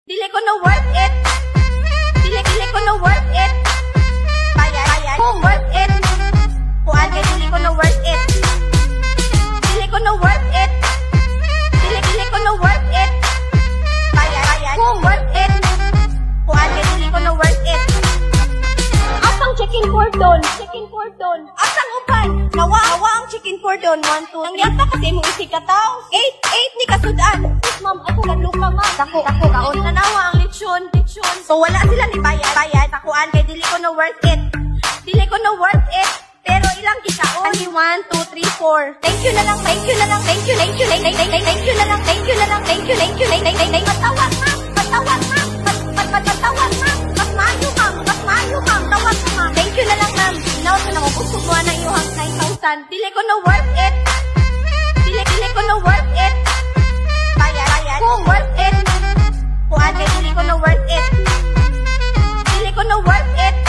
Dili ko no worth it. Dili ko no worth it. Bayad kung worth it. Kuan kay dili ko no worth it. Dili ko no worth it. Dili ko no worth it. Bayad kung worth it. Kuan kay dili ko no worth it. Asang chicken cordon? Chicken cordon. Asang uban? Nawa ang chicken cordon. 1, 2. Nangyata kasi mo isig ka tao. 8 ni kasudan. Ma'am, ako nagluka ma'am. Dako kaon na nawa ang lechon. So wala sila ni bayad. Takuan kay dili ko no worth it. Dili ko no worth it. Pero ilang kitaon? Ani 1, 2, 3, 4. Thank you na lang. Thank you na lang. Thank you na lang. Thank you na lang. Patawag ma'am. Patawag ma'am. Patawag ma'am. Mas maayo ma'am. Tawag ka ma'am. Thank you na lang ma'am. Now to na ko kusugwa na iyong 9,000. Dili ko no worth it. Dili ko no worth it. Bayad kung worth it. Kuan kay dili ko no worth it. Dili ko no worth it.